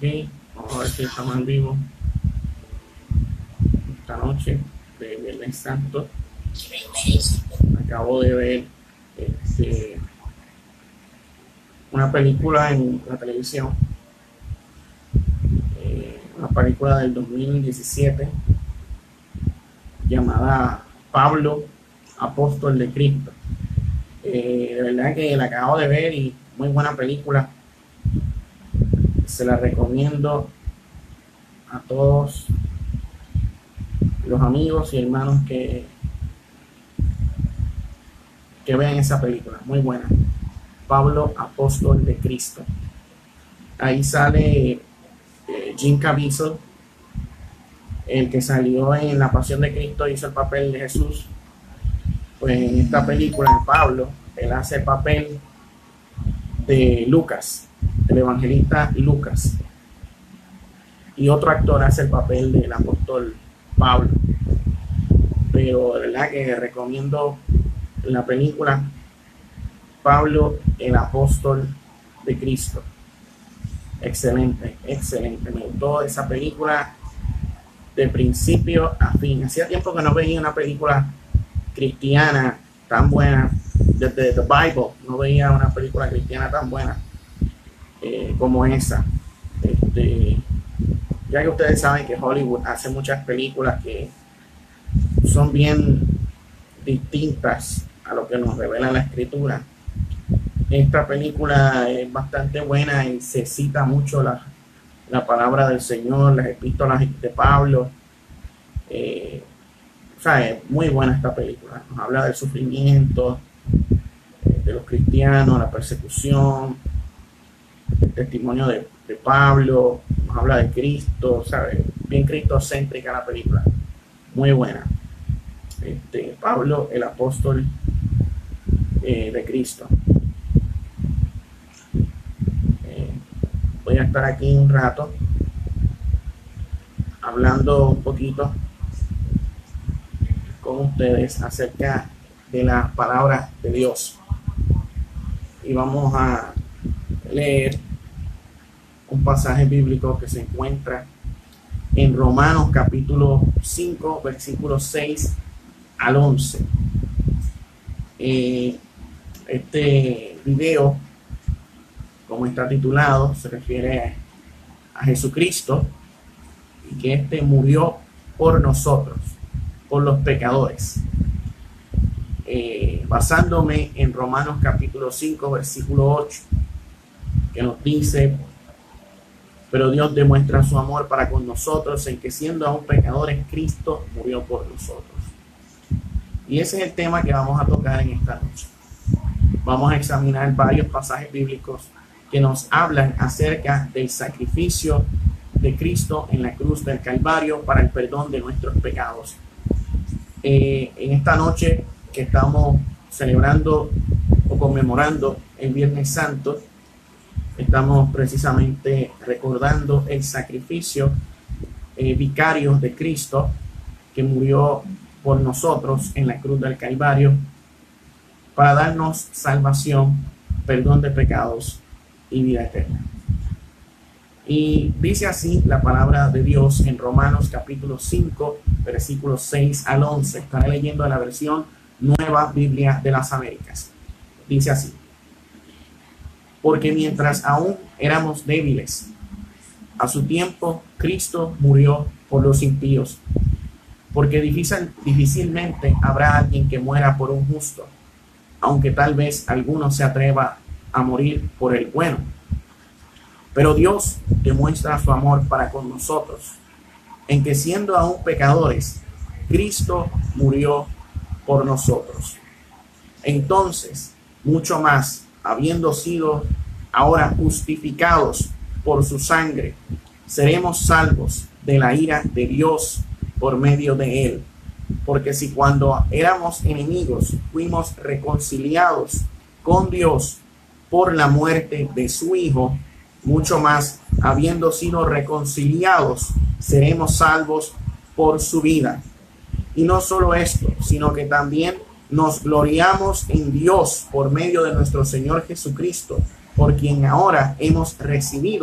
Vamos a ver si estamos en vivo esta noche de Viernes Santo. Acabo de ver una película en la televisión, una película del 2017 llamada Pablo, apóstol de Cristo. De verdad que la acabo de ver y muy buena película. Se la recomiendo a todos los amigos y hermanos que vean esa película. Muy buena. Pablo, apóstol de Cristo. Ahí sale Jim Caviezel, el que salió en La Pasión de Cristo, hizo el papel de Jesús. Pues en esta película, en Pablo, él hace el papel de Lucas, el evangelista Lucas. Y otro actor hace el papel del apóstol Pablo. Pero de verdad que recomiendo la película Pablo, el apóstol de Cristo. Excelente, excelente. Me gustó esa película de principio a fin. Hacía tiempo que no veía una película cristiana tan buena. Desde The Bible no veía una película cristiana tan buena como esa. Ya que ustedes saben que Hollywood hace muchas películas que son bien distintas a lo que nos revela la escritura. Esta película es bastante buena y se cita mucho la palabra del Señor, las epístolas de Pablo. O sea, es muy buena esta película. Nos habla del sufrimiento de los cristianos, la persecución, el testimonio de Pablo. Nos habla de Cristo, ¿sabes? Bien cristocéntrica la película. Muy buena. Pablo, el apóstol de Cristo. Voy a estar aquí un rato hablando un poquito con ustedes acerca de las palabras de Dios. Y vamos a leer un pasaje bíblico que se encuentra en Romanos capítulo 5, versículos 6 al 11. Este video, como está titulado, se refiere a Jesucristo y que este murió por nosotros, por los pecadores. Basándome en Romanos capítulo 5, versículo 8, que nos dice: pero Dios demuestra su amor para con nosotros en que siendo aún pecadores, Cristo murió por nosotros. Y ese es el tema que vamos a tocar en esta noche. Vamos a examinar varios pasajes bíblicos que nos hablan acerca del sacrificio de Cristo en la cruz del Calvario para el perdón de nuestros pecados. En esta noche que estamos celebrando o conmemorando el Viernes Santo, estamos precisamente recordando el sacrificio vicario de Cristo que murió por nosotros en la cruz del Calvario para darnos salvación, perdón de pecados y vida eterna. Y dice así la palabra de Dios en Romanos capítulo 5, versículos 6 al 11. Estaré leyendo la versión Nueva Biblia de las Américas. Dice así: porque mientras aún éramos débiles, a su tiempo Cristo murió por los impíos, porque difícilmente habrá alguien que muera por un justo, aunque tal vez alguno se atreva a morir por el bueno. Pero Dios demuestra su amor para con nosotros, en que siendo aún pecadores, Cristo murió por nosotros. Entonces, mucho más, habiendo sido ahora justificados por su sangre, seremos salvos de la ira de Dios por medio de él. Porque si cuando éramos enemigos fuimos reconciliados con Dios por la muerte de su Hijo, mucho más, habiendo sido reconciliados, seremos salvos por su vida. Y no solo esto, sino que también nos gloriamos en Dios por medio de nuestro Señor Jesucristo, por quien ahora hemos recibido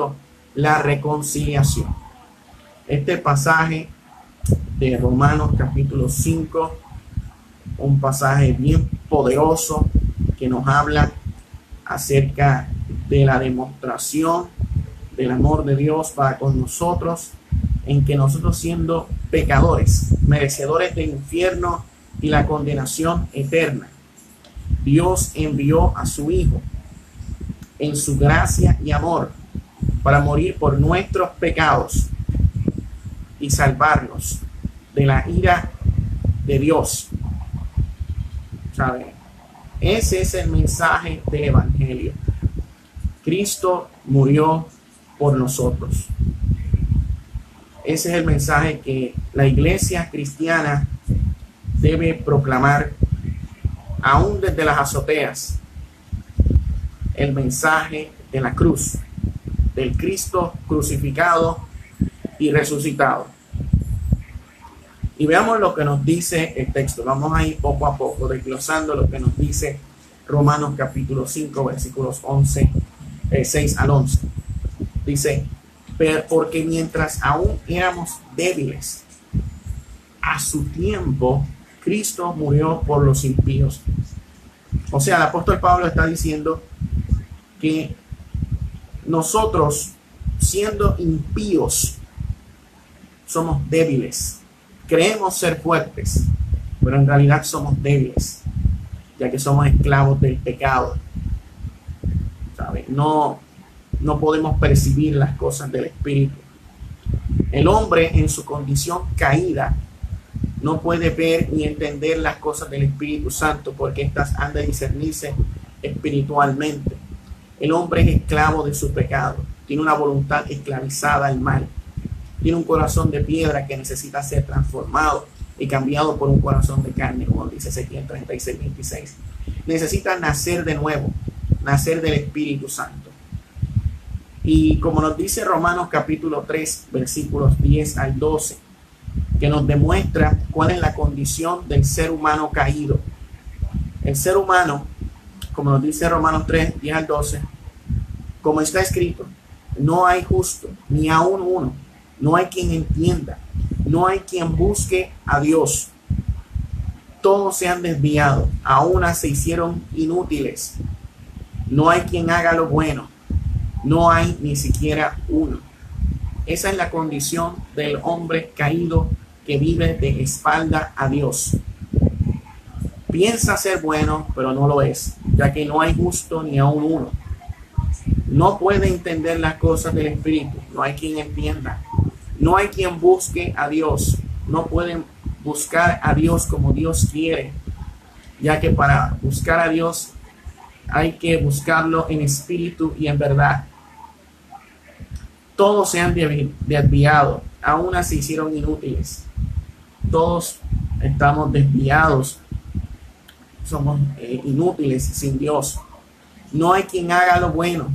la reconciliación. Este pasaje de Romanos capítulo 5, un pasaje bien poderoso que nos habla acerca de la demostración del amor de Dios para con nosotros, en que nosotros, siendo pecadores, merecedores del infierno y la condenación eterna, Dios envió a su Hijo en su gracia y amor para morir por nuestros pecados y salvarnos de la ira de Dios. ¿Sabe? Ese es el mensaje del Evangelio. Cristo murió por nosotros. Ese es el mensaje que la iglesia cristiana debe proclamar aún desde las azoteas. El mensaje de la cruz, del Cristo crucificado y resucitado. Y veamos lo que nos dice el texto. Vamos a ir poco a poco desglosando lo que nos dice Romanos capítulo 5, versículos 6 al 11. Dice: porque mientras aún éramos débiles, a su tiempo Cristo murió por los impíos. O sea, el apóstol Pablo está diciendo que nosotros, siendo impíos, somos débiles. Creemos ser fuertes, pero en realidad somos débiles, ya que somos esclavos del pecado. ¿Sabe? No podemos percibir las cosas del Espíritu. El hombre, en su condición caída, no puede ver ni entender las cosas del Espíritu Santo, porque éstas han de discernirse espiritualmente. El hombre es esclavo de su pecado, tiene una voluntad esclavizada al mal, tiene un corazón de piedra que necesita ser transformado y cambiado por un corazón de carne, como dice Ezequiel 36:26. Necesita nacer de nuevo, nacer del Espíritu Santo. Y como nos dice Romanos capítulo 3, versículos 10 al 12, que nos demuestra cuál es la condición del ser humano caído. El ser humano, como nos dice Romanos 3, 10 al 12, como está escrito: no hay justo, ni aun uno, no hay quien entienda, no hay quien busque a Dios. Todos se han desviado, a una se hicieron inútiles. No hay quien haga lo bueno, no hay ni siquiera uno. Esa es la condición del hombre caído que vive de espalda a Dios. Piensa ser bueno, pero no lo es, ya que no hay justo ni aun uno. No puede entender las cosas del Espíritu, no hay quien entienda. No hay quien busque a Dios, no pueden buscar a Dios como Dios quiere, ya que para buscar a Dios hay que buscarlo en espíritu y en verdad. Todos se han desviado, a una se hicieron inútiles. Todos estamos desviados, somos inútiles sin Dios. No hay quien haga lo bueno,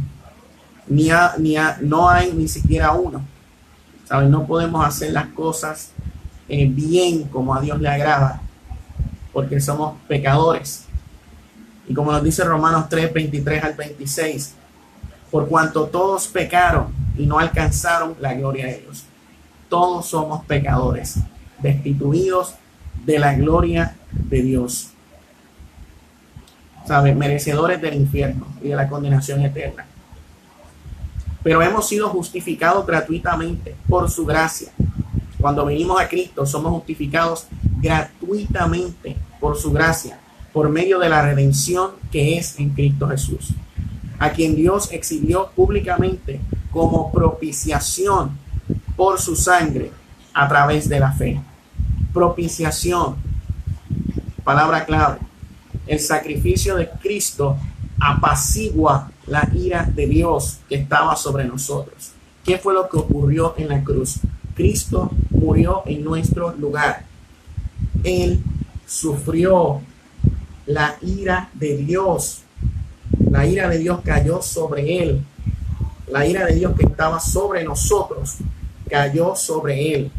no hay ni siquiera uno. ¿Saben? No podemos hacer las cosas bien como a Dios le agrada, porque somos pecadores. Y como nos dice Romanos 3, 23 al 26, por cuanto todos pecaron y no alcanzaron la gloria de Dios. Todos somos pecadores, destituidos de la gloria de Dios. ¿Saben? Merecedores del infierno y de la condenación eterna. Pero hemos sido justificados gratuitamente por su gracia. Cuando venimos a Cristo, somos justificados gratuitamente por su gracia, por medio de la redención que es en Cristo Jesús, a quien Dios exhibió públicamente como propiciación por su sangre a través de la fe. Propiciación, palabra clave. El sacrificio de Cristo apacigua la ira de Dios que estaba sobre nosotros. ¿Qué fue lo que ocurrió en la cruz? Cristo murió en nuestro lugar. Él sufrió la ira de Dios. La ira de Dios cayó sobre él. La ira de Dios que estaba sobre nosotros cayó sobre él.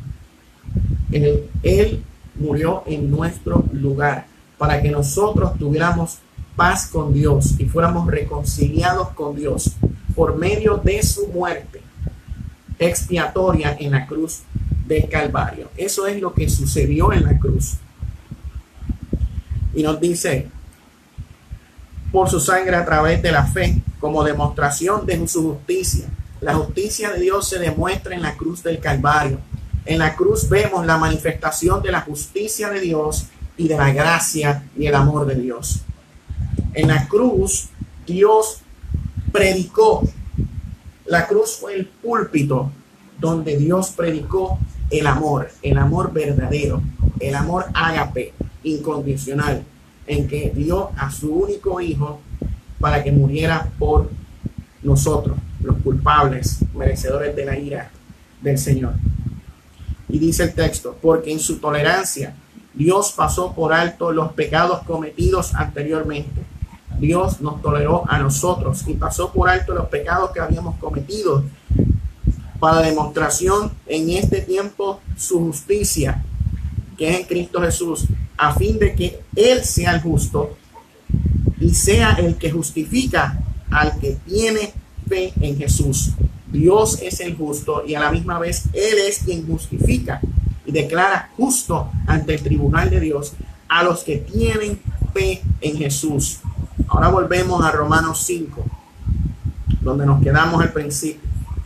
Él murió en nuestro lugar para que nosotros tuviéramos paz con Dios y fuéramos reconciliados con Dios por medio de su muerte. expiatoria en la cruz del Calvario. Eso es lo que sucedió en la cruz. Y nos dice, por su sangre a través de la fe, como demostración de su justicia. La justicia de Dios se demuestra en la cruz del Calvario. En la cruz vemos la manifestación de la justicia de Dios y de la gracia y el amor de Dios. En la cruz, Dios predicó. La cruz fue el púlpito donde Dios predicó el amor verdadero, el amor ágape, incondicional, en que dio a su único hijo para que muriera por nosotros, los culpables, merecedores de la ira del Señor. Y dice el texto, porque en su tolerancia Dios pasó por alto los pecados cometidos anteriormente. Dios nos toleró a nosotros y pasó por alto los pecados que habíamos cometido para demostración en este tiempo su justicia, que es en Cristo Jesús, a fin de que Él sea el justo y sea el que justifica al que tiene fe en Jesús. Dios es el justo y a la misma vez Él es quien justifica y declara justo ante el tribunal de Dios a los que tienen fe en Jesús. Ahora volvemos a Romanos 5, donde nos quedamos al principio.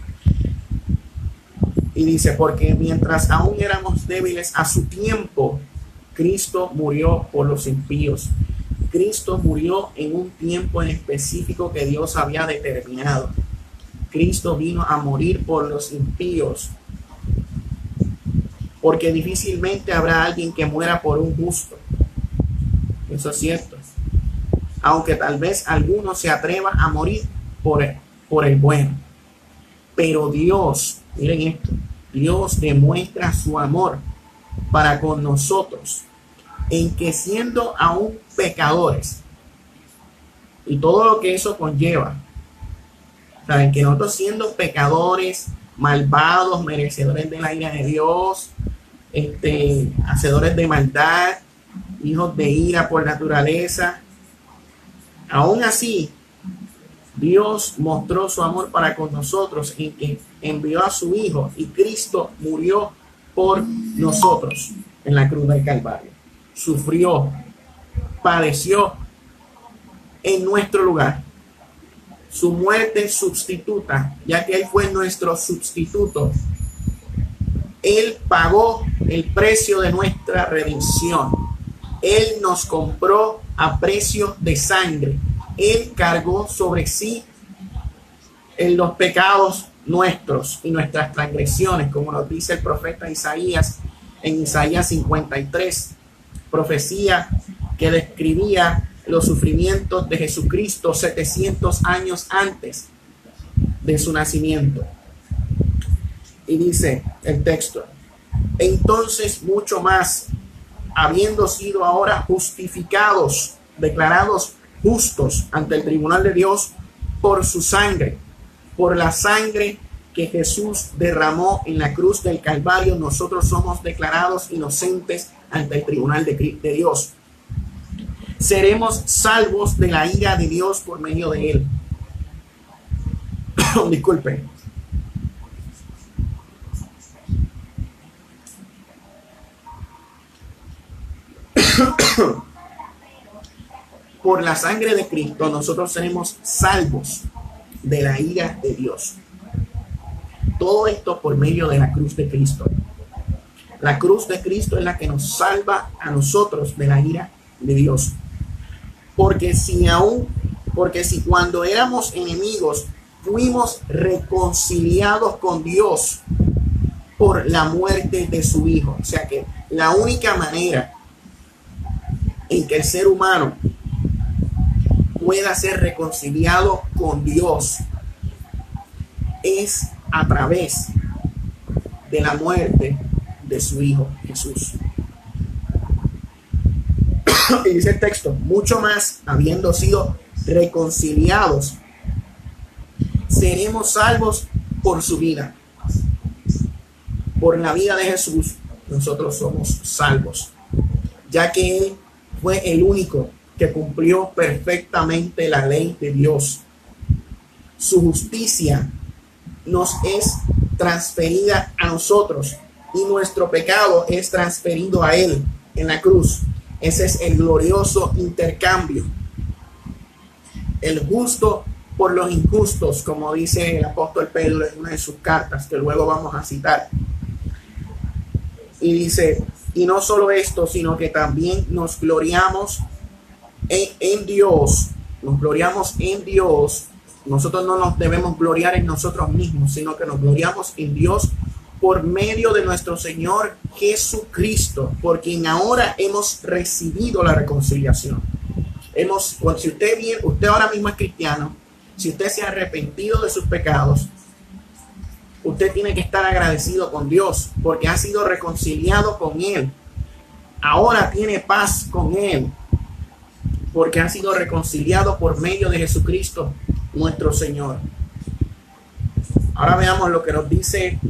Y dice, porque mientras aún éramos débiles a su tiempo, Cristo murió por los impíos. Cristo murió en un tiempo en específico que Dios había determinado. Cristo vino a morir por los impíos, porque difícilmente habrá alguien que muera por un justo. Eso es cierto. Aunque tal vez alguno se atreva a morir por el bueno. Pero Dios, miren esto, Dios demuestra su amor para con nosotros en que siendo aún pecadores y todo lo que eso conlleva, saben que nosotros siendo pecadores, malvados, merecedores de la ira de Dios, hacedores de maldad, hijos de ira por naturaleza, aún así Dios mostró su amor para con nosotros en que envió a su Hijo y Cristo murió por nosotros en la cruz del Calvario. Sufrió, padeció en nuestro lugar. Su muerte sustituta, ya que Él fue nuestro sustituto. Él pagó el precio de nuestra redención. Él nos compró a precio de sangre. Él cargó sobre sí en los pecados nuestros y nuestras transgresiones, como nos dice el profeta Isaías en Isaías 53, profecía que describía los sufrimientos de Jesucristo 700 años antes de su nacimiento. Y dice el texto, entonces mucho más, habiendo sido ahora justificados, declarados justos ante el tribunal de Dios por su sangre, por la sangre que Jesús derramó en la cruz del Calvario, nosotros somos declarados inocentes ante el tribunal de Dios. Seremos salvos de la ira de Dios por medio de Él. Disculpe. Por la sangre de Cristo nosotros seremos salvos de la ira de Dios. Todo esto por medio de la cruz de Cristo. La cruz de Cristo es la que nos salva a nosotros de la ira de Dios. Porque si cuando éramos enemigos fuimos reconciliados con Dios por la muerte de su Hijo. O sea que la única manera en que el ser humano pueda ser reconciliado con Dios es a través de la muerte de su Hijo Jesús. Y dice el texto, mucho más, habiendo sido reconciliados, seremos salvos por su vida. Por la vida de Jesús, nosotros somos salvos, ya que Él fue el único que cumplió perfectamente la ley de Dios. Su justicia nos es transferida a nosotros y nuestro pecado es transferido a Él en la cruz. Ese es el glorioso intercambio. El justo por los injustos, como dice el apóstol Pedro en una de sus cartas, que luego vamos a citar. Y dice, y no solo esto, sino que también nos gloriamos en Dios. Nos gloriamos en Dios. Nosotros no nos debemos gloriar en nosotros mismos, sino que nos gloriamos en Dios por medio de nuestro Señor Jesucristo, por quien ahora hemos recibido la reconciliación. Si usted ahora mismo es cristiano, si usted se ha arrepentido de sus pecados, usted tiene que estar agradecido con Dios porque ha sido reconciliado con Él. Ahora tiene paz con Él porque ha sido reconciliado por medio de Jesucristo, nuestro Señor. Ahora veamos lo que nos dice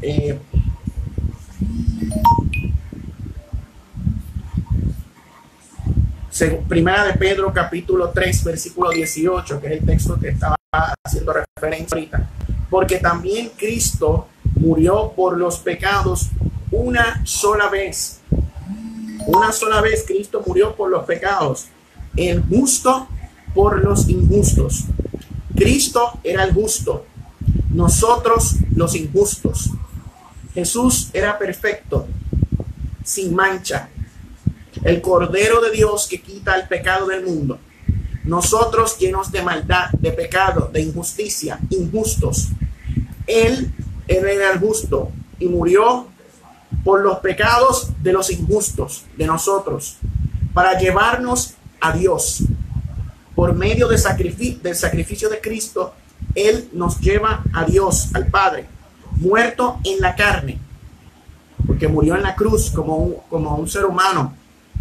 Primera de Pedro capítulo 3 versículo 18, que es el texto que estaba haciendo referencia ahorita. Porque también Cristo murió por los pecados una sola vez. Una sola vez Cristo murió por los pecados. El justo por los injustos. Cristo era el justo, nosotros los injustos. Jesús era perfecto, sin mancha, el Cordero de Dios que quita el pecado del mundo. Nosotros llenos de maldad, de pecado, de injusticia, injustos. Él era el justo y murió por los pecados de los injustos, de nosotros, para llevarnos a Dios. Por medio del sacrificio de Cristo, Él nos lleva a Dios, al Padre, muerto en la carne, porque murió en la cruz como un ser humano,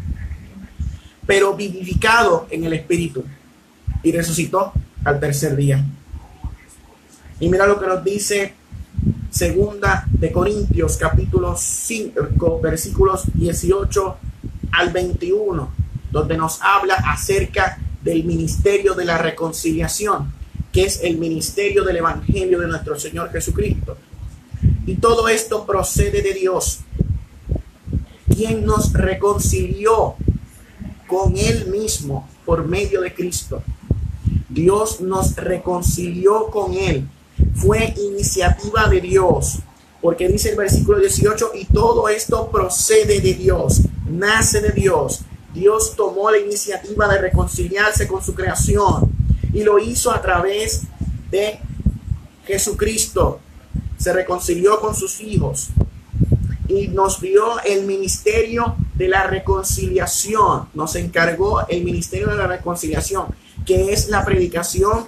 pero vivificado en el Espíritu y resucitó al tercer día. Y mira lo que nos dice Segunda de Corintios capítulo 5 versículos 18 al 21, donde nos habla acerca del ministerio de la reconciliación, que es el ministerio del Evangelio de nuestro Señor Jesucristo. Y todo esto procede de Dios, quien nos reconcilió con Él mismo por medio de Cristo. Dios nos reconcilió con Él. Fue iniciativa de Dios, porque dice el versículo 18, y todo esto procede de Dios, nace de Dios. Dios tomó la iniciativa de reconciliarse con su creación y lo hizo a través de Jesucristo. Se reconcilió con sus hijos y nos dio el ministerio de la reconciliación. Nos encargó el ministerio de la reconciliación, que es la predicación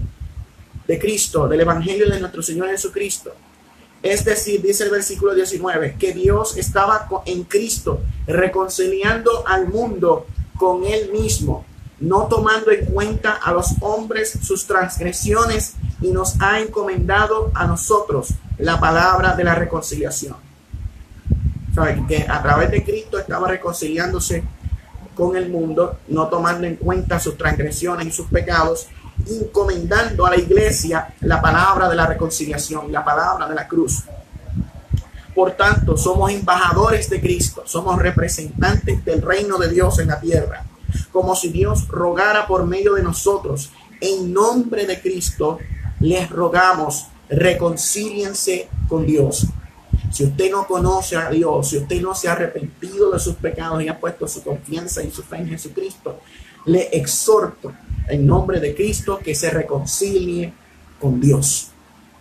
de Cristo, del Evangelio de nuestro Señor Jesucristo. Es decir, dice el versículo 19, que Dios estaba en Cristo reconciliando al mundo con Él mismo, no tomando en cuenta a los hombres sus transgresiones, y nos ha encomendado a nosotros la palabra de la reconciliación. ¿Saben? Que a través de Cristo estaba reconciliándose con el mundo, no tomando en cuenta sus transgresiones y sus pecados, encomendando a la iglesia la palabra de la reconciliación, la palabra de la cruz. Por tanto, somos embajadores de Cristo, somos representantes del reino de Dios en la tierra, como si Dios rogara por medio de nosotros. En nombre de Cristo les rogamos, reconcíliense con Dios. Si usted no conoce a Dios, si usted no se ha arrepentido de sus pecados y ha puesto su confianza y su fe en Jesucristo, le exhorto en nombre de Cristo que se reconcilie con Dios.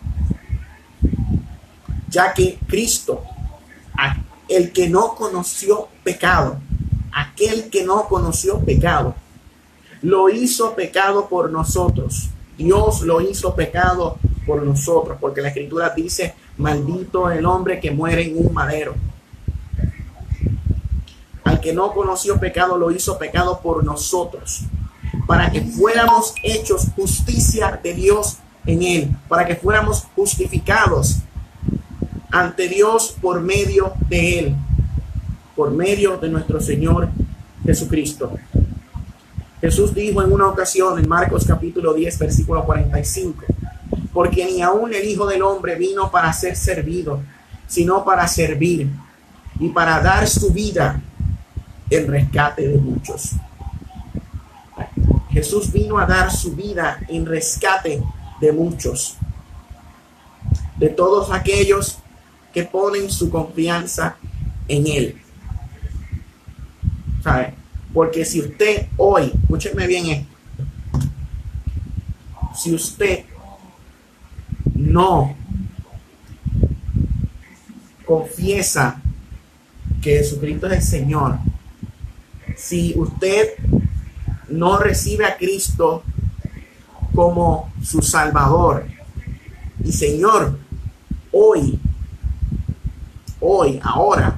Ya que Cristo, el que no conoció pecado, aquel que no conoció pecado, lo hizo pecado por nosotros. Dios lo hizo pecado por nosotros, porque la Escritura dice, maldito el hombre que muere en un madero. Al que no conoció pecado, lo hizo pecado por nosotros, para que fuéramos hechos justicia de Dios en Él, para que fuéramos justificados ante Dios por medio de Él, por medio de nuestro Señor Jesucristo. Jesús dijo en una ocasión en Marcos capítulo 10 versículo 45, porque ni aun el Hijo del Hombre vino para ser servido, sino para servir y para dar su vida en rescate de muchos. Jesús vino a dar su vida en rescate de muchos, de todos aquellos que ponen su confianza en Él. ¿Sabe? Porque si usted hoy, escúcheme bien esto, si usted no confiesa que Jesucristo es el Señor, si usted no recibe a Cristo como su Salvador y Señor, hoy, ahora,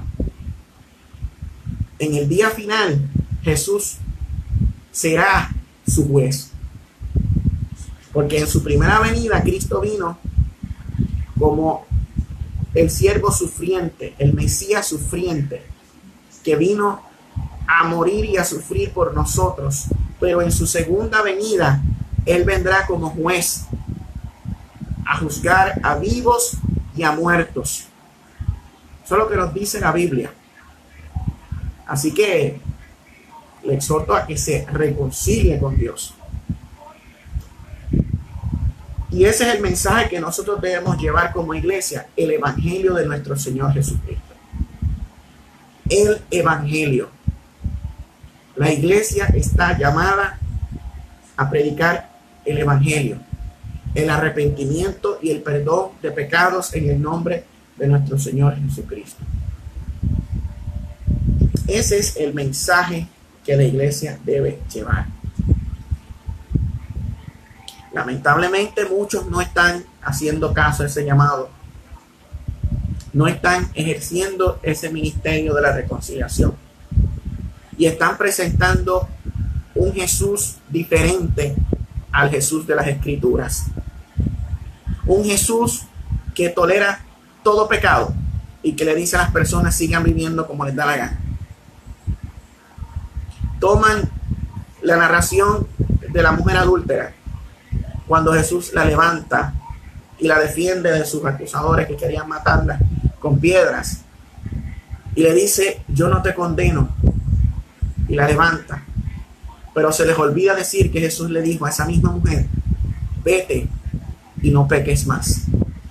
en el día final, Jesús será su juez. Porque en su primera venida, Cristo vino como el siervo sufriente, el Mesías sufriente, que vino a morir y a sufrir por nosotros. Pero en su segunda venida, Él vendrá como juez a juzgar a vivos y a muertos. Eso es lo que nos dice la Biblia. Así que le exhorto a que se reconcilie con Dios. Y ese es el mensaje que nosotros debemos llevar como iglesia, el evangelio de nuestro Señor Jesucristo. El evangelio. La iglesia está llamada a predicar el evangelio, el arrepentimiento y el perdón de pecados en el nombre de nuestro Señor Jesucristo. Ese es el mensaje que la iglesia debe llevar. Lamentablemente muchos no están haciendo caso a ese llamado. No están ejerciendo ese ministerio de la reconciliación. Y están presentando un Jesús diferente al Jesús de las Escrituras. Un Jesús que tolera todo pecado y que le dice a las personas sigan viviendo como les da la gana. Toman la narración de la mujer adúltera cuando Jesús la levanta y la defiende de sus acusadores que querían matarla con piedras, y le dice yo no te condeno, y la levanta. Pero se les olvida decir que Jesús le dijo a esa misma mujer, vete y no peques más.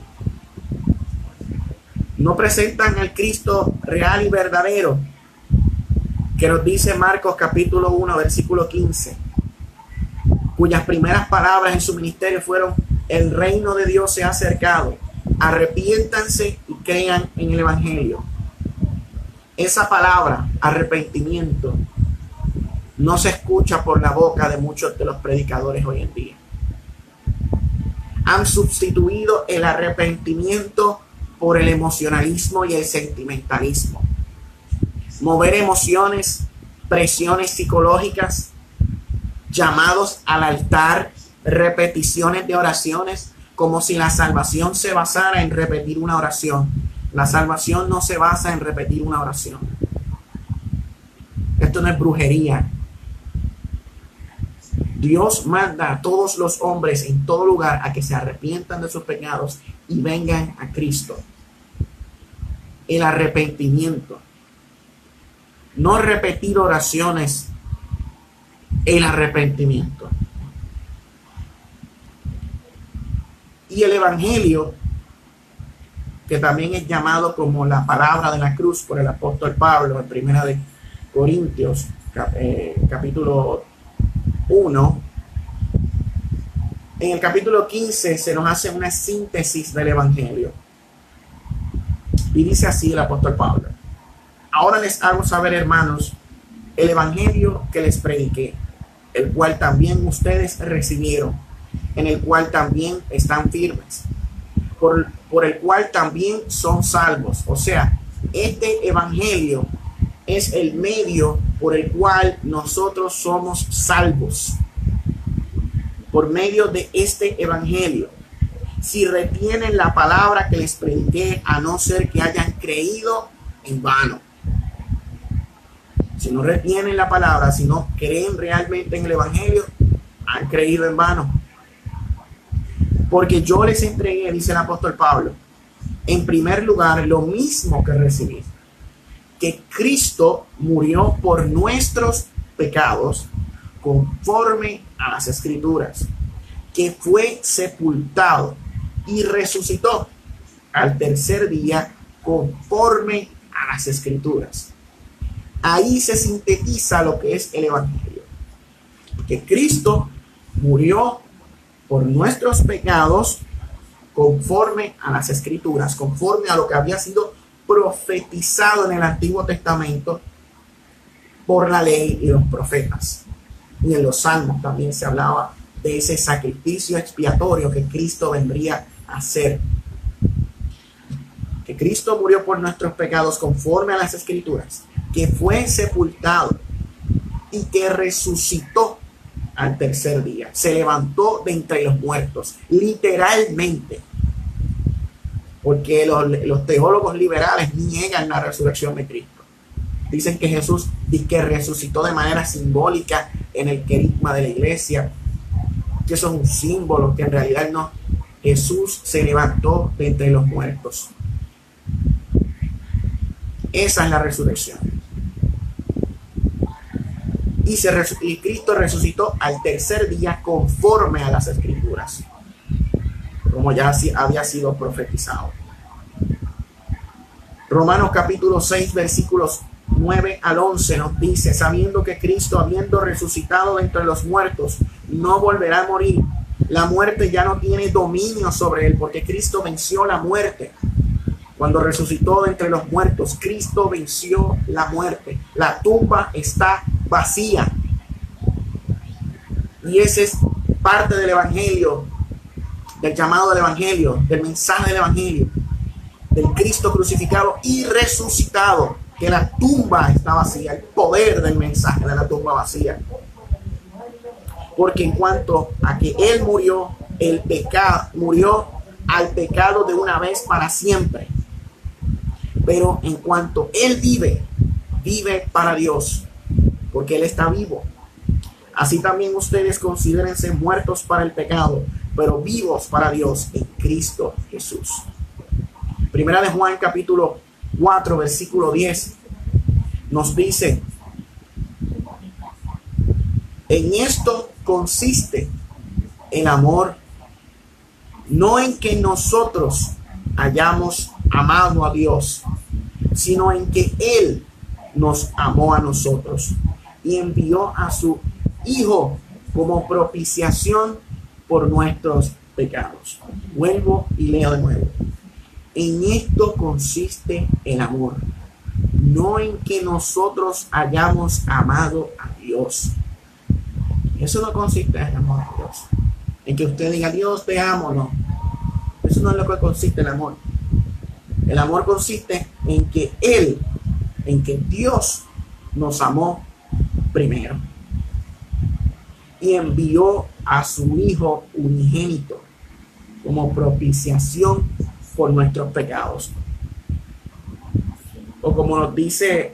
No presentan al Cristo real y verdadero que nos dice Marcos capítulo 1 versículo 15, cuyas primeras palabras en su ministerio fueron: el reino de Dios se ha acercado, arrepiéntanse y crean en el evangelio. Esa palabra, arrepentimiento, no se escucha por la boca de muchos de los predicadores hoy en día. Han sustituido el arrepentimiento por el emocionalismo y el sentimentalismo. Mover emociones, presiones psicológicas, llamados al altar, repeticiones de oraciones, como si la salvación se basara en repetir una oración. La salvación no se basa en repetir una oración. Esto no es brujería. Dios manda a todos los hombres en todo lugar a que se arrepientan de sus pecados y vengan a Cristo. El arrepentimiento. No repetir oraciones. El arrepentimiento. Y el evangelio, que también es llamado como la palabra de la cruz por el apóstol Pablo en 1 de Corintios capítulo 1. En el capítulo 15 se nos hace una síntesis del evangelio. Y dice así el apóstol Pablo: ahora les hago saber, hermanos, el evangelio que les prediqué, el cual también ustedes recibieron, en el cual también están firmes, por el cual también son salvos. O sea, este evangelio es el medio por el cual nosotros somos salvos. Por medio de este evangelio. Si retienen la palabra que les prediqué, a no ser que hayan creído en vano. Si no retienen la palabra, si no creen realmente en el evangelio, han creído en vano. Porque yo les entregué, dice el apóstol Pablo, en primer lugar, lo mismo que recibí, que Cristo murió por nuestros pecados conforme a las Escrituras, que fue sepultado y resucitó al tercer día conforme a las Escrituras. Ahí se sintetiza lo que es el Evangelio, que Cristo murió por nuestros pecados conforme a las Escrituras, conforme a lo que había sido profetizado en el Antiguo Testamento por la ley y los profetas. Y en los Salmos también se hablaba de ese sacrificio expiatorio que Cristo vendría a hacer. Que Cristo murió por nuestros pecados conforme a las Escrituras, que fue sepultado y que resucitó al tercer día. Se levantó de entre los muertos, literalmente. Porque los teólogos liberales niegan la resurrección de Cristo. Dicen que Jesús que resucitó de manera simbólica en el querigma de la iglesia, que son un símbolo, que en realidad no. Jesús se levantó de entre los muertos. Esa es la resurrección. Y Cristo resucitó al tercer día conforme a las Escrituras, como ya había sido profetizado. Romanos capítulo 6, versículos 9 al 11 nos dice: sabiendo que Cristo, habiendo resucitado de entre los muertos, no volverá a morir, la muerte ya no tiene dominio sobre él, porque Cristo venció la muerte. Cuando resucitó de entre los muertos, Cristo venció la muerte. La tumba está vacía. Y ese es parte del Evangelio, del llamado del Evangelio, del mensaje del Evangelio, del Cristo crucificado y resucitado, que la tumba está vacía, el poder del mensaje de la tumba vacía. Porque en cuanto a que Él murió, el pecado murió al pecado de una vez para siempre. Pero en cuanto Él vive, vive para Dios, porque Él está vivo. Así también ustedes considérense muertos para el pecado, pero vivos para Dios en Cristo Jesús. Primera de Juan capítulo 4, versículo 10 nos dice: en esto consiste el amor, no en que nosotros hayamos amado a Dios, sino en que Él nos amó a nosotros y envió a su Hijo como propiciación por nuestros pecados. Vuelvo y leo de nuevo. En esto consiste el amor, no en que nosotros hayamos amado a Dios. Eso no consiste en el amor a Dios, en que usted diga: Dios te amo. No, eso no es lo que consiste el amor. El amor consiste en que Dios nos amó primero y envió a su Hijo unigénito como propiciación por nuestros pecados. O como nos dice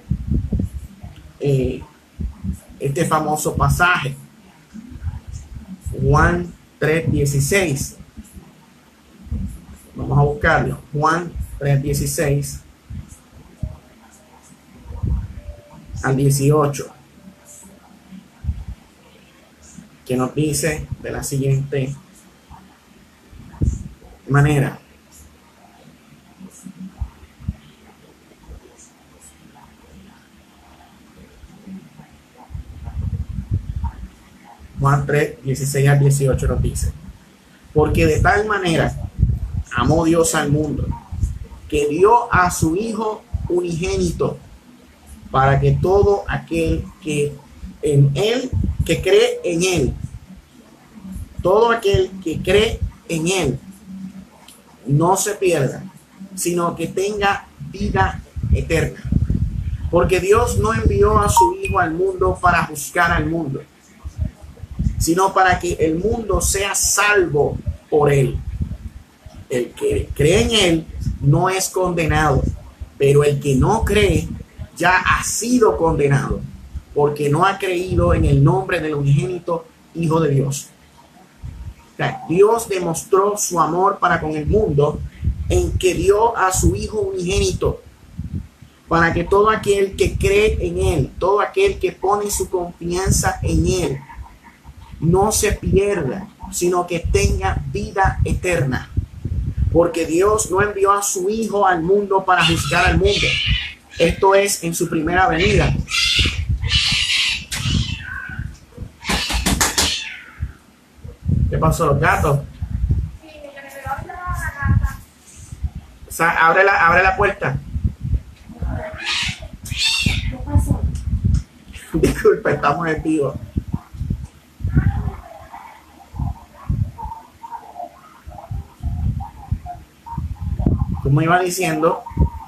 este famoso pasaje, Juan 3:16. Vamos a buscarlo. Juan 3:16 al 18, que nos dice de la siguiente manera: Juan 3:16 al 18 nos dice: porque de tal manera amó Dios al mundo, que dio a su Hijo unigénito, para que todo aquel que cree en Él, todo aquel que cree en Él, no se pierda, sino que tenga vida eterna. Porque Dios no envió a su Hijo al mundo para juzgar al mundo, sino para que el mundo sea salvo por Él. El que cree en Él no es condenado, pero el que no cree ya ha sido condenado, porque no ha creído en el nombre del unigénito Hijo de Dios. O sea, Dios demostró su amor para con el mundo en que dio a su Hijo unigénito, para que todo aquel que cree en Él, todo aquel que pone su confianza en Él, no se pierda, sino que tenga vida eterna. Porque Dios no envió a su Hijo al mundo para juzgar al mundo. Esto es en su primera venida. ¿Qué pasó, los gatos? O sea, abre la puerta. ¿Qué pasó? Disculpe, estamos en vivo. Como iba diciendo,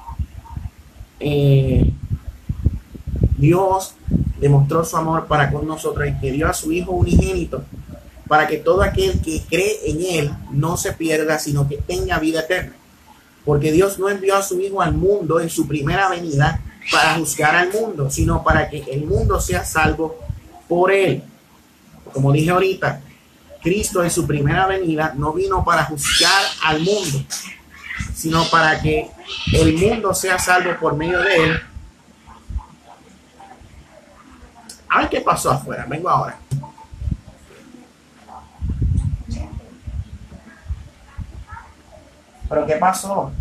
Dios demostró su amor para con nosotros y que dio a su Hijo unigénito para que todo aquel que cree en Él no se pierda, sino que tenga vida eterna. Porque Dios no envió a su Hijo al mundo en su primera venida para juzgar al mundo, sino para que el mundo sea salvo por Él. Como dije ahorita, Cristo en su primera venida no vino para juzgar al mundo, sino para que el mundo sea salvo por medio de Él. A ver qué pasó afuera, vengo ahora. ¿Pero qué pasó?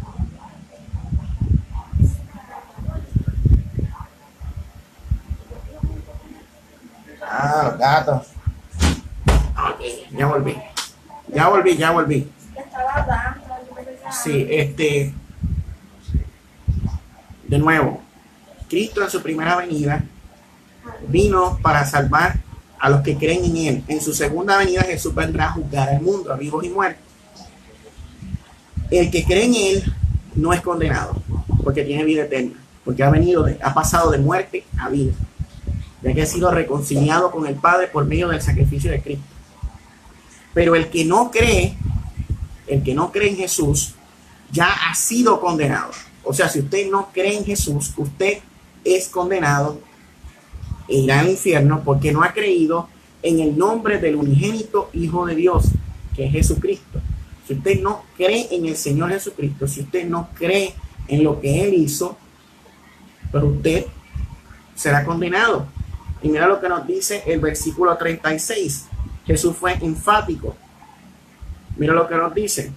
Ah, los gatos. Ok, ya volví. Ya volví. Estaba dando. Sí, de nuevo, Cristo en su primera venida vino para salvar a los que creen en Él. En su segunda venida Jesús vendrá a juzgar al mundo, a vivos y muertos. El que cree en Él no es condenado, porque tiene vida eterna, porque ha pasado de muerte a vida, ya que ha sido reconciliado con el Padre por medio del sacrificio de Cristo. Pero el que no cree en Jesús, ya ha sido condenado. O sea, si usted no cree en Jesús, usted es condenado e irá al infierno porque no ha creído en el nombre del unigénito Hijo de Dios, que es Jesucristo. Si usted no cree en el Señor Jesucristo, si usted no cree en lo que Él hizo, pero usted será condenado. Y mira lo que nos dice el versículo 36. Jesús fue enfático. Mira lo que nos dice.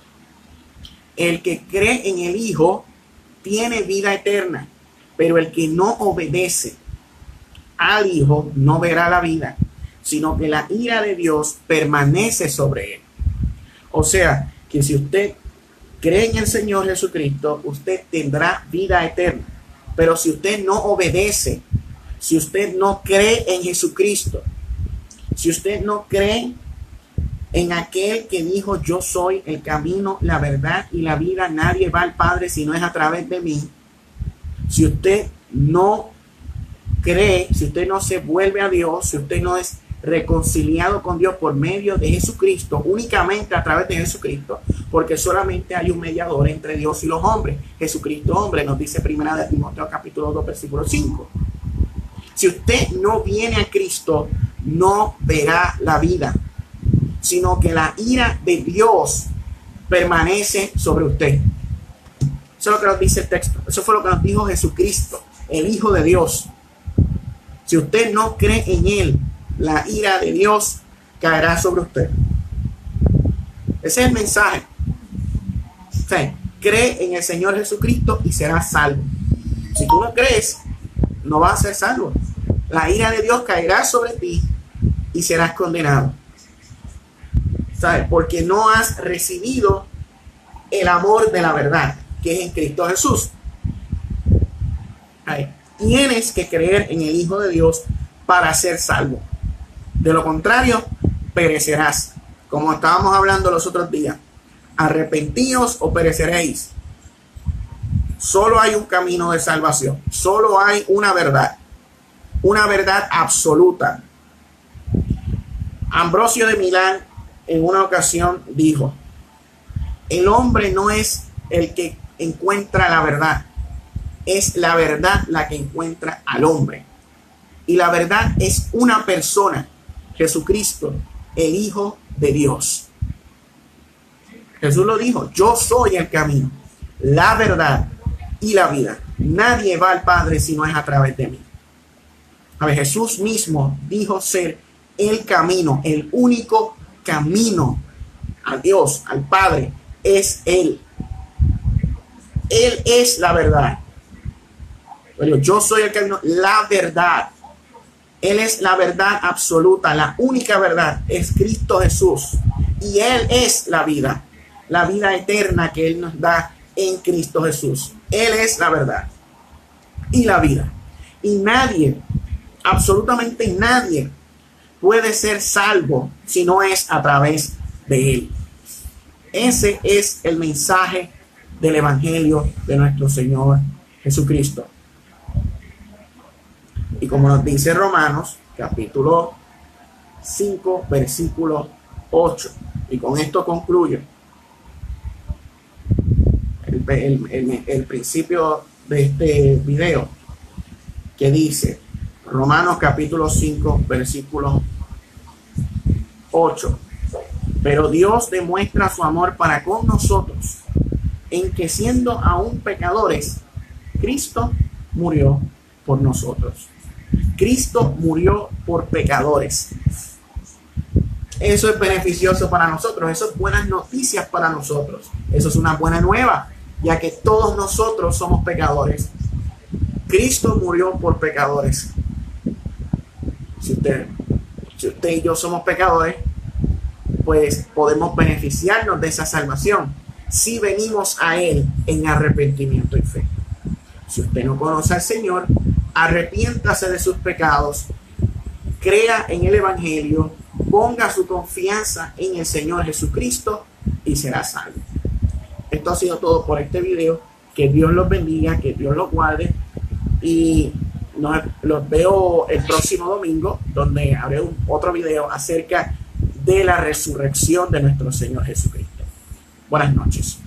El que cree en el Hijo tiene vida eterna, pero el que no obedece al Hijo no verá la vida, sino que la ira de Dios permanece sobre él. O sea, que si usted cree en el Señor Jesucristo, usted tendrá vida eterna. Pero si usted no obedece, si usted no cree en Jesucristo, si usted no cree en aquel que dijo: yo soy el camino, la verdad y la vida, nadie va al Padre si no es a través de mí. Si usted no cree, si usted no se vuelve a Dios, si usted no es reconciliado con Dios por medio de Jesucristo, únicamente a través de Jesucristo, porque solamente hay un mediador entre Dios y los hombres, Jesucristo hombre, nos dice primera de Timoteo capítulo 2 versículo 5. Si usted no viene a Cristo, no verá la vida, sino que la ira de Dios permanece sobre usted. Eso es lo que nos dice el texto. Eso fue lo que nos dijo Jesucristo, el Hijo de Dios. Si usted no cree en Él, la ira de Dios caerá sobre usted. Ese es el mensaje. O sea, cree en el Señor Jesucristo y serás salvo. Si tú no crees, no vas a ser salvo. La ira de Dios caerá sobre ti y serás condenado. ¿Sabes? Porque no has recibido el amor de la verdad, que es en Cristo Jesús. ¿Sabes? Tienes que creer en el Hijo de Dios para ser salvo. De lo contrario, perecerás. Como estábamos hablando los otros días. Arrepentíos o pereceréis. Solo hay un camino de salvación. Solo hay una verdad. Una verdad absoluta. Ambrosio de Milán en una ocasión dijo: el hombre no es el que encuentra la verdad, es la verdad la que encuentra al hombre. Y la verdad es una persona, Jesucristo, el Hijo de Dios. Jesús lo dijo, yo soy el camino, la verdad y la vida. Nadie va al Padre si no es a través de mí. A ver, Jesús mismo dijo ser el camino, el único camino a Dios, al Padre, es Él. Él es la verdad. Bueno, yo soy el camino, la verdad. Él es la verdad absoluta, la única verdad es Cristo Jesús. Y Él es la vida eterna que Él nos da en Cristo Jesús. Él es la verdad y la vida. Y nadie, absolutamente nadie, puede ser salvo si no es a través de Él. Ese es el mensaje del Evangelio de nuestro Señor Jesucristo. Y como nos dice Romanos, capítulo 5, versículo 8. Y con esto concluyo el principio de este video, que dice, Romanos capítulo 5, versículo 8. Pero Dios demuestra su amor para con nosotros, en que siendo aún pecadores, Cristo murió por nosotros. Cristo murió por pecadores. Eso es beneficioso para nosotros. Eso es buenas noticias para nosotros. Eso es una buena nueva, ya que todos nosotros somos pecadores. Cristo murió por pecadores. Si usted y yo somos pecadores, pues podemos beneficiarnos de esa salvación si venimos a Él en arrepentimiento y fe. Si usted no conoce al Señor, arrepiéntase de sus pecados, crea en el Evangelio, ponga su confianza en el Señor Jesucristo y será salvo. Esto ha sido todo por este video. Que Dios los bendiga, que Dios los guarde, y los veo el próximo domingo, donde haré otro video acerca de la resurrección de nuestro Señor Jesucristo. Buenas noches.